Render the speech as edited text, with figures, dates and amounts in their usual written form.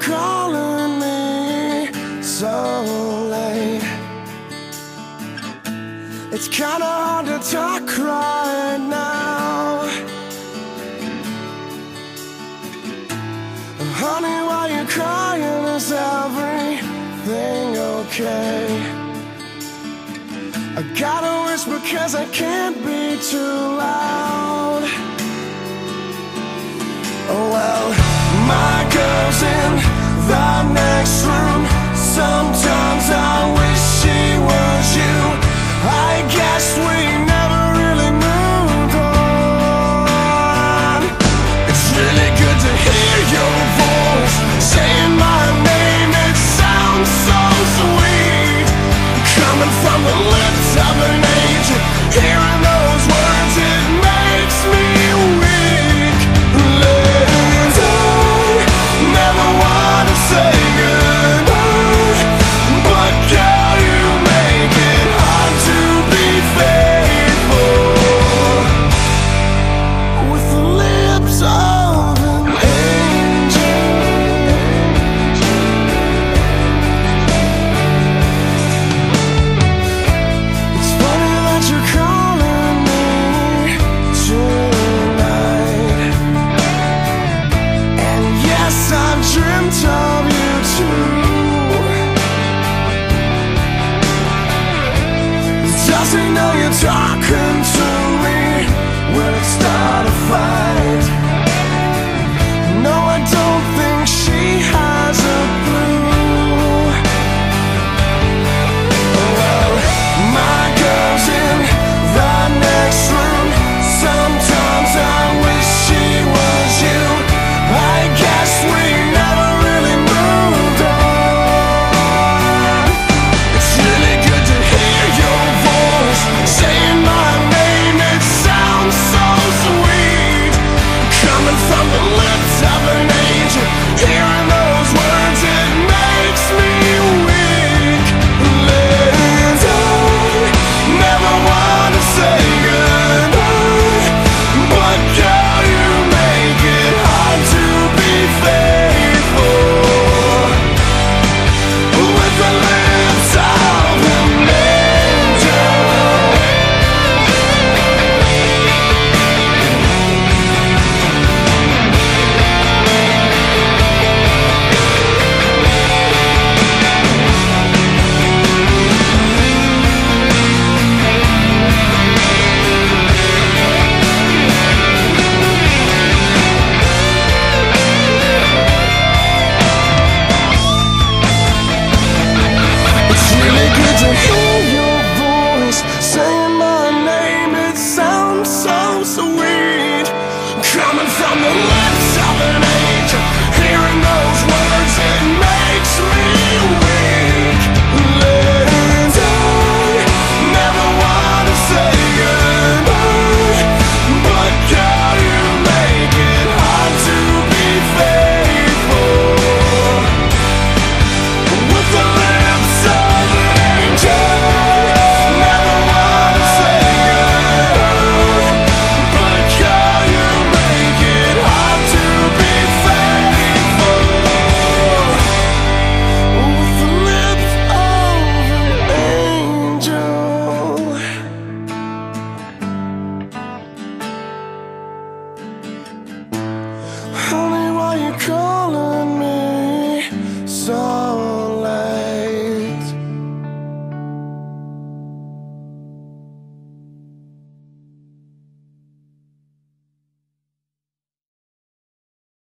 calling me so late. It's kinda hard to talk right now. Honey, why you crying? Is everything okay? I gotta whisper 'cause I can't be too loud. Oh well, my girl's in the next room. Sometimes I wish she was you. I guess we never really moved on. It's really good to hear your voice saying my name. It sounds so sweet, coming from the lips of an angel. Hearing those words, it makes me weak. Never want to say goodbye, but girl, you make it hard to be faithful with the lips of an angel. It's funny that you're calling me tonight, and yes, I've dreamt of you too. Does he know you're talking